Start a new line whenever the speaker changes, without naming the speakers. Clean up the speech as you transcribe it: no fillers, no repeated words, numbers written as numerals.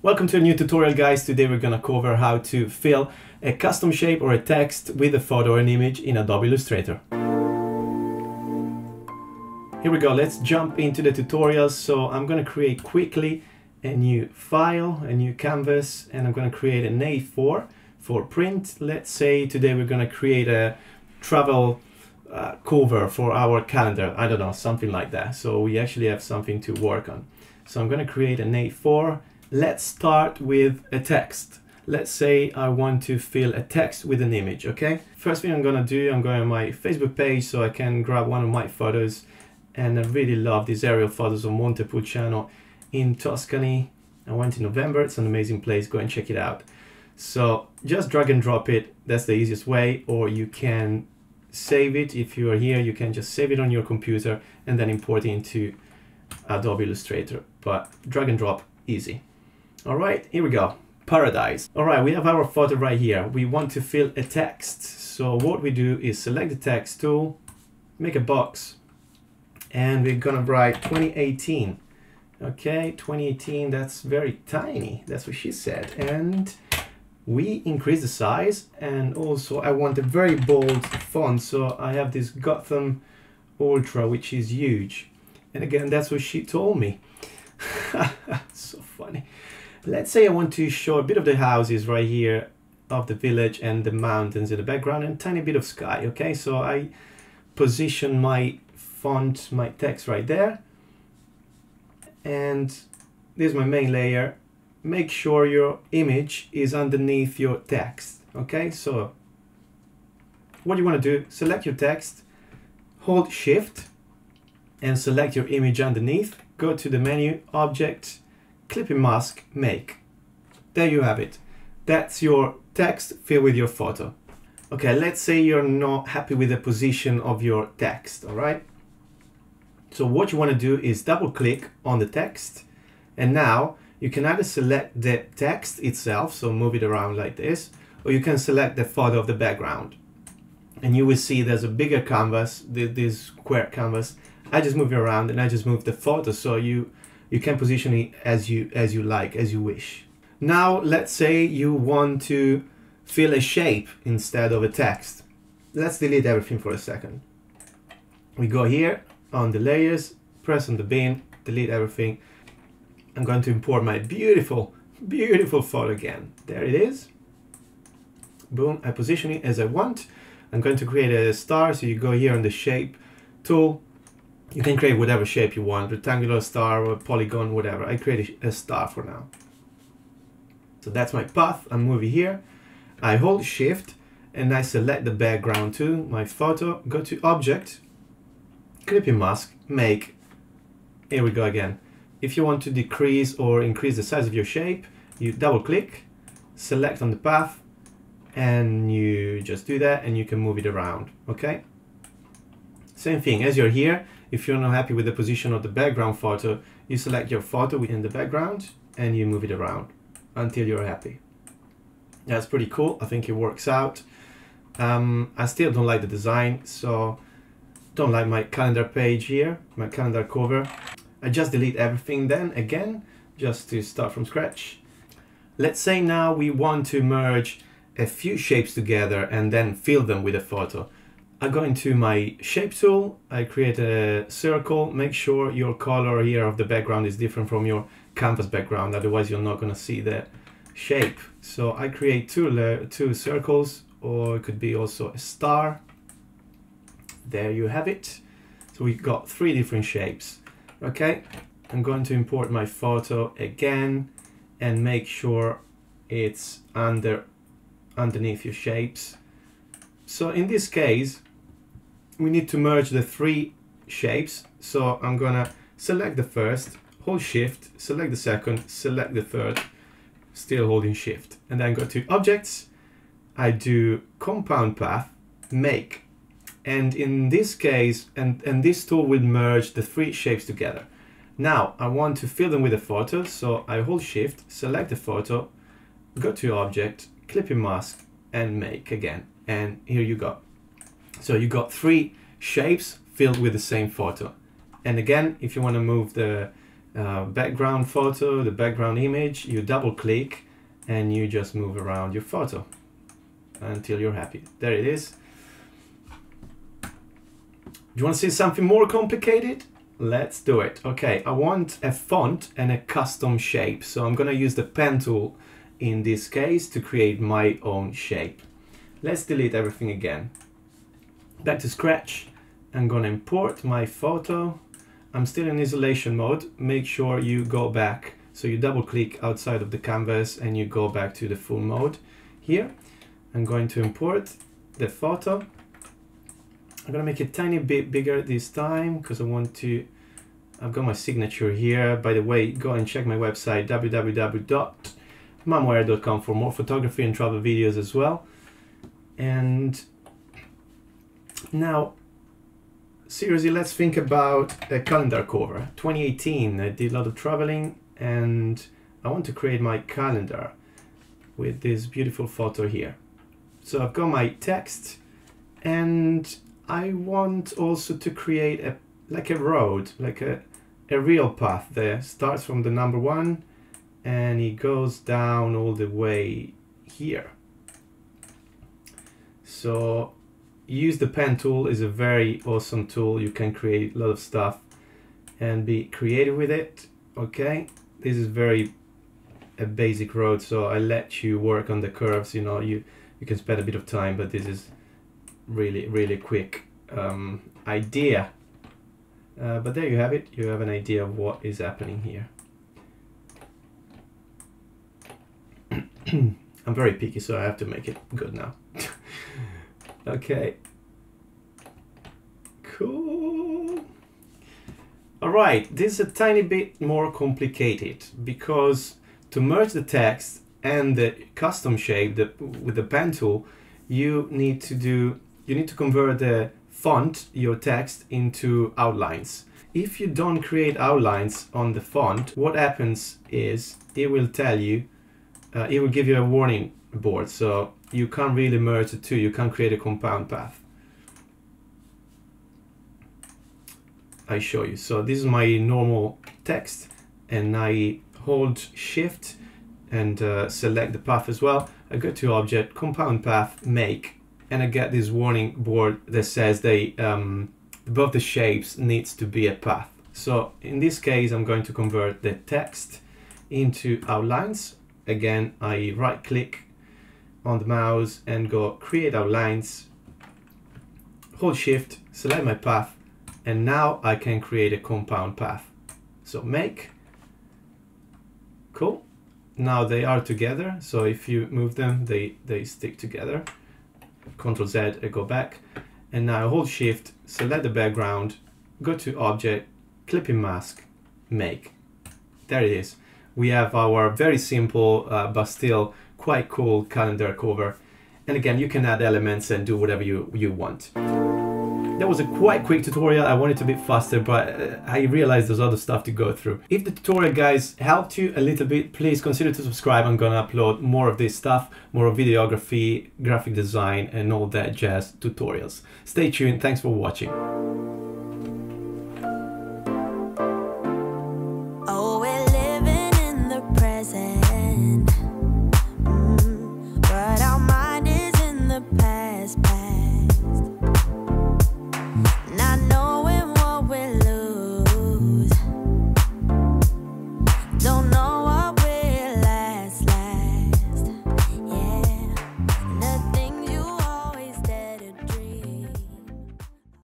Welcome to a new tutorial, guys. Today we're gonna cover how to fill a custom shape or a text with a photo or an image in Adobe Illustrator. Here we go, let's jump into the tutorial. So I'm gonna create quickly a new file, a new canvas, and I'm gonna create an A4 for print. Let's say today we're gonna create a travel cover for our calendar. I don't know, something like that. So we actually have something to work on. So I'm gonna create an A4. Let's start with a text. Let's say I want to fill a text with an image, okay? First thing I'm gonna do, I'm going on my Facebook page so I can grab one of my photos. And I really love these aerial photos of Montepulciano in Tuscany. I went in November, it's an amazing place, go and check it out. So just drag and drop it, that's the easiest way, or you can save it. If you are here, you can just save it on your computer and then import it into Adobe Illustrator. But drag and drop, easy. All right, here we go. Paradise. All right, we have our photo right here. We want to fill a text. So what we do is select the text tool, make a box, and we're gonna write 2018. Okay, 2018, that's very tiny. That's what she said. And we increase the size, and also I want a very bold font. So I have this Gotham Ultra, which is huge. And again, that's what she told me. So funny. Let's say I want to show a bit of the houses right here of the village and the mountains in the background and a tiny bit of sky. Okay, so I position my font, my text right there. And this is my main layer. Make sure your image is underneath your text. Okay, so what you want to do, select your text, hold Shift and select your image underneath. Go to the menu, Object, Clipping Mask, Make. There you have it. That's your text filled with your photo. Okay, let's say you're not happy with the position of your text, all right? So what you want to do is double click on the text, and now you can either select the text itself, so move it around like this, or you can select the photo of the background. And you will see there's a bigger canvas, this square canvas. I just move it around and I just move the photo, so you can position it as you like, as you wish. Now let's say you want to fill a shape instead of a text. Let's delete everything for a second. We go here on the layers, press on the bin, delete everything. I'm going to import my beautiful photo again. There it is. Boom, I position it as I want. I'm going to create a star, so you go here on the shape tool. You can create whatever shape you want, rectangular, star, or polygon, whatever. I create a star for now. So that's my path. I'm moving here. I hold Shift and I select the background too, my photo. Go to Object, Clipping Mask, Make. Here we go again. If you want to decrease or increase the size of your shape, you double click, select on the path, and you just do that and you can move it around, okay? Same thing, as you're here, if you're not happy with the position of the background photo, you select your photo within the background and you move it around until you're happy. That's pretty cool. I think it works out. I still don't like the design, so don't like my calendar page here, my calendar cover. I just delete everything then again, just to start from scratch. Let's say now we want to merge a few shapes together and then fill them with a photo. I go into my shape tool, I create a circle, make sure your color here of the background is different from your canvas background, otherwise you're not going to see the shape. So I create two circles, or it could be also a star. There you have it. So we got three different shapes. Okay, I'm going to import my photo again and make sure it's underneath your shapes. So in this case, we need to merge the three shapes. So I'm gonna select the first, hold Shift, select the second, select the third, still holding Shift, and then go to Objects. I do Compound Path, Make, and in this case, and this tool will merge the three shapes together. Now I want to fill them with a photo, so I hold Shift, select the photo, go to Object, Clipping Mask, and Make again, and here you go. So you got three shapes filled with the same photo. And again, if you want to move the background photo, the background image, you double click and you just move around your photo until you're happy. There it is. Do you want to see something more complicated? Let's do it. Okay, I want a font and a custom shape. So I'm going to use the pen tool in this case to create my own shape. Let's delete everything again. Back to scratch. I'm going to import my photo. I'm still in isolation mode. Make sure you go back. So you double click outside of the canvas and you go back to the full mode. Here, I'm going to import the photo. I'm gonna make it a tiny bit bigger this time because I want to, I've got my signature here. By the way, go and check my website, www.mamware.com, for more photography and travel videos as well. And now, seriously, let's think about a calendar cover. 2018, I did a lot of traveling and I want to create my calendar with this beautiful photo here. So I've got my text and I want also to create a road, like a real path there. Starts from the number 1 and it goes down all the way here. So use the pen tool, is a very awesome tool. You can create a lot of stuff and be creative with it. Okay, this is a basic road, so I let you work on the curves. You know, you can spend a bit of time, but this is really quick idea. But there you have it. You have an idea of what is happening here. I'm very picky, so I have to make it good now. Okay. Cool. All right, this is a tiny bit more complicated because to merge the text and the custom shape with the pen tool, you need to convert the font, your text, into outlines. If you don't create outlines on the font, what happens is it will tell you, it will give you a warning board. So you can't really merge the two. You can't create a compound path. I show you. So this is my normal text and I hold shift and select the path as well. I go to object, compound path, make, and I get this warning board that says both the shapes needs to be a path. So in this case, I'm going to convert the text into outlines. Again, I right click on the mouse and go create outlines, hold shift, select my path, and now I can create a compound path. So make, cool. Now they are together, so if you move them, they stick together. Ctrl Z, I go back, and now hold shift, select the background, go to object, clipping mask, make. There it is. We have our very simple but still quite cool calendar cover. And again, you can add elements and do whatever you want. That was a quite quick tutorial. I wanted to be faster, but I realized there's other stuff to go through. If the tutorial, guys, helped you a little bit, please consider to subscribe. I'm gonna upload more of this stuff, more of videography, graphic design, and all that jazz tutorials. Stay tuned. Thanks for watching.